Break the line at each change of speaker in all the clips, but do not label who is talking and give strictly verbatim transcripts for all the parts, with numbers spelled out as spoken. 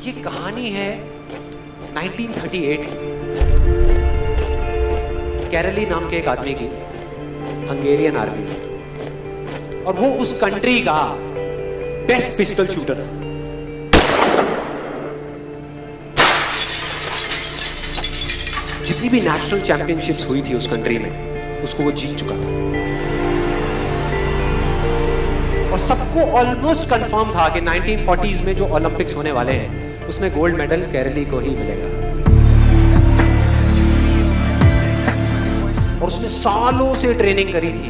ये कहानी है नाइनटीन थर्टी एट की, कैरली नाम के एक आदमी की, हंगेरियन आर्मी, और वो उस कंट्री का बेस्ट पिस्टल शूटर था। जितनी भी नेशनल चैंपियनशिप्स हुई थी उस कंट्री में, उसको वो जीत चुका था। और सबको ऑलमोस्ट कंफर्म था कि नाइनटीन फोर्टीज़ में जो ओलंपिक्स होने वाले हैं उसमें गोल्ड मेडल कैरली को ही मिलेगा। और उसने सालों से ट्रेनिंग करी थी।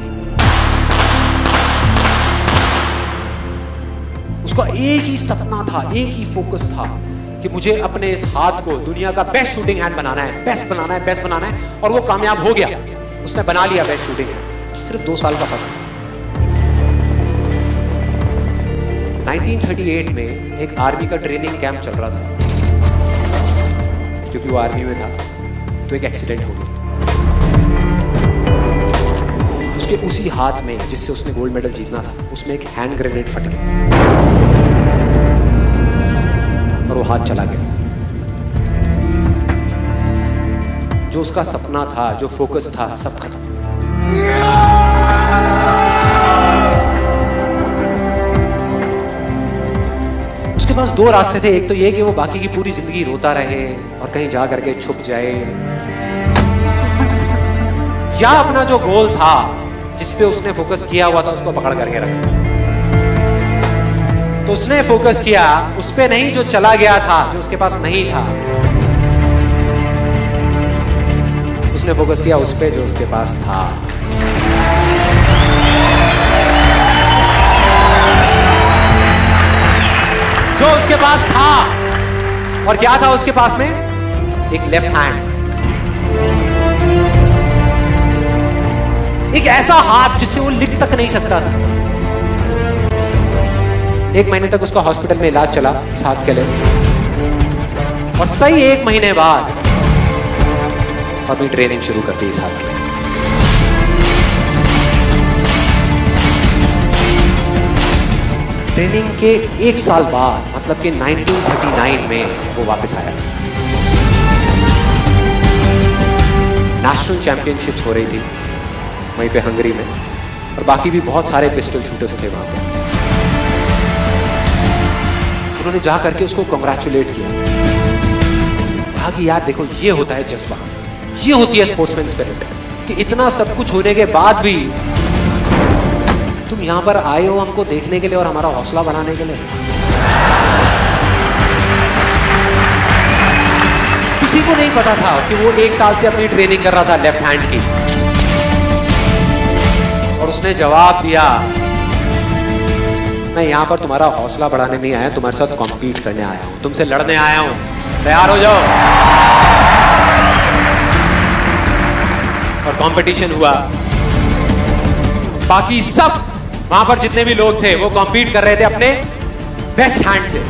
उसका एक ही सपना था, एक ही फोकस था कि मुझे अपने इस हाथ को दुनिया का बेस्ट शूटिंग हैंड बनाना है, बेस्ट बनाना है, बेस्ट बनाना है। और वो कामयाब हो गया, उसने बना लिया बेस्ट शूटिंग हैंड। सिर्फ दो साल का फर्क था। नाइनटीन थर्टी एट में एक आर्मी का ट्रेनिंग कैंप चल रहा था। क्योंकि वो आर्मी में था तो एक एक्सीडेंट हो गया। उसके उसी हाथ में जिससे उसने गोल्ड मेडल जीतना था, उसमें एक हैंड ग्रेनेड फट गया और वो हाथ चला गया। जो उसका सपना था, जो फोकस था, सब खत्म। उसके पास दो रास्ते थे। एक तो ये कि वो बाकी की पूरी जिंदगी रोता रहे और कहीं जा करके छुप जाए, या अपना जो गोल था जिस पे उसने फोकस किया हुआ था उसको पकड़ करके रखे। तो उसने फोकस किया उस पे नहीं जो चला गया था, जो उसके पास नहीं था। उसने फोकस किया उस पे जो उसके पास था। जो उसके पास था, और क्या था उसके पास में? एक लेफ्ट हैंड, एक ऐसा हाथ जिससे वो लिख तक नहीं सकता था। एक महीने तक उसका हॉस्पिटल में इलाज चला इस हाथ के लिए, और सही एक महीने बाद अपनी ट्रेनिंग शुरू कर दी इस हाथ के। ट्रेनिंग के एक साल बाद, मतलब कि नाइनटीन थर्टी नाइन में वो वापस आया। नेशनल चैंपियनशिप्स हो रही थी वहीं पे हंगरी में, और बाकी भी बहुत सारे पिस्टल शूटर्स थे वहां पे। उन्होंने जा करके उसको कंग्रेचुलेट किया। कहा कि यार देखो, ये होता है जज्बा, ये होती है स्पोर्ट्समैन स्पिरिट, कि इतना सब कुछ होने के बाद भी तुम यहां पर आए हो हमको देखने के लिए और हमारा हौसला बढ़ाने के लिए। किसी को नहीं पता था कि वो एक साल से अपनी ट्रेनिंग कर रहा था लेफ्ट हैंड की। और उसने जवाब दिया, मैं यहां पर तुम्हारा हौसला बढ़ाने नहीं आया, तुम्हारे साथ कॉम्पीट करने आया हूं, तुमसे लड़ने आया हूं, तैयार हो जाओ। और कंपटीशन हुआ। बाकी सब वहां पर जितने भी लोग थे वो कॉम्पीट कर रहे थे अपने बेस्ट हैंड से।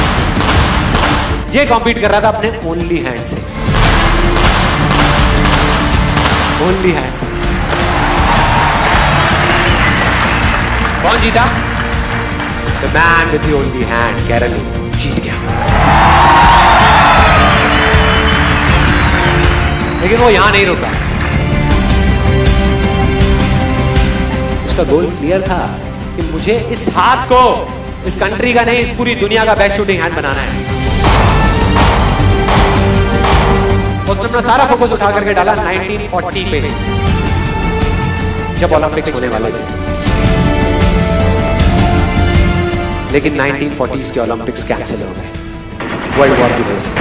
ये कॉम्पीट कर रहा था अपने ओनली हैंड से, ओनली हैंड से। कौन जीता? The man with the only hand, Kairali जीत गया। लेकिन वो यहां नहीं रुका। उसका गोल क्लियर था कि मुझे इस हाथ को इस कंट्री का नहीं, इस पूरी दुनिया का बेस्ट शूटिंग हैंड बनाना है। उसने अपना सारा फोकस उठा करके डाला नाइनटीन फोर्टी पे, जब ओलंपिक्स होने वाले थे। लेकिन नाइनटीन फोर्टीज़ के ओलंपिक्स कैंसिल हो गए वर्ल्ड वॉर की वजह से।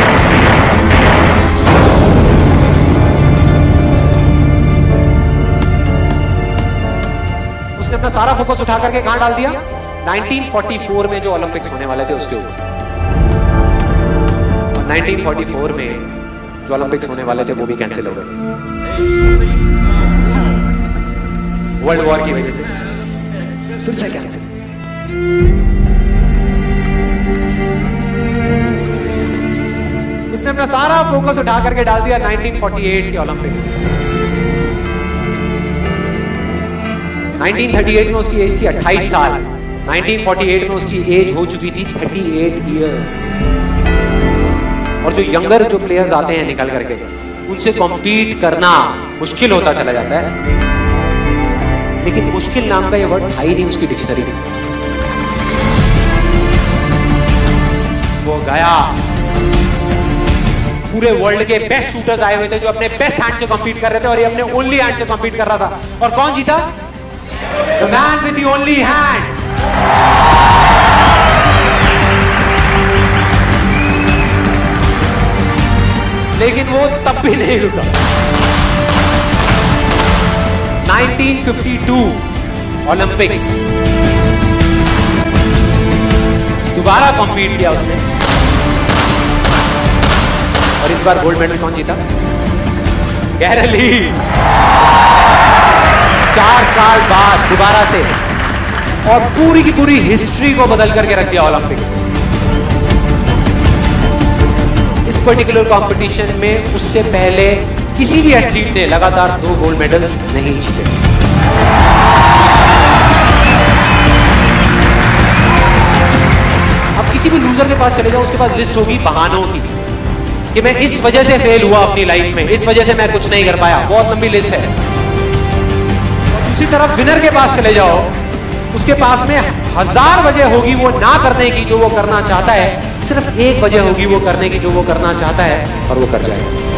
उसने अपना सारा फोकस उठा करके कहां डाल दिया? नाइनटीन फोर्टी फोर में जो ओलंपिक्स होने वाले थे उसके ऊपर। और नाइनटीन फोर्टी फोर में जो ओलंपिक्स होने वाले थे वो भी कैंसिल हो गए वर्ल्ड वॉर की वजह से। फिर से कैंसिल। उसने अपना सारा फोकस उठा करके डाल दिया नाइनटीन फोर्टी एट के ओलंपिक्स में। नाइनटीन थर्टी एट में उसकी एज थी अट्ठाईस साल, नाइनटीन फोर्टी एट में उसकी एज हो चुकी थी थर्टी एट इयर्स। और जो यंगर जो प्लेयर्स आते हैं निकल करके, उनसे कॉम्पीट करना मुश्किल होता चला जाता है। लेकिन मुश्किल नाम का ये वर्ड था ही नहीं उसकी डिक्शनरी में। वो गया, पूरे वर्ल्ड के बेस्ट शूटर्स आए हुए थे जो अपने बेस्ट हैंड से कॉम्पीट कर रहे थे, और ये अपने ओनली हैंड से कॉम्पीट कर रहा था। और कौन जीता? The man with the only hand. लेकिन वो तब भी नहीं रुका। नाइनटीन फिफ्टी टू ओलंपिक्स, दोबारा कॉम्पीट किया उसने, और इस बार गोल्ड मेडल कौन जीता? गैरल ली। चार साल बाद दोबारा से, और पूरी की पूरी हिस्ट्री को बदल करके रख दिया ओलंपिक्स। इस पर्टिकुलर कंपटीशन में उससे पहले किसी भी एथलीट ने लगातार दो गोल्ड मेडल्स नहीं जीते। अब किसी भी लूजर के पास चले जाओ, उसके पास लिस्ट होगी बहानों की कि मैं इस वजह से फेल हुआ अपनी लाइफ में, इस वजह से मैं कुछ नहीं कर पाया। बहुत लंबी लिस्ट है। और दूसरी तरफ विनर के पास चले जाओ, उसके पास में हजार वजह होगी वो ना करने की जो वो करना चाहता है, सिर्फ एक वजह होगी वो करने की जो वो करना चाहता है, और वो कर जाएगा।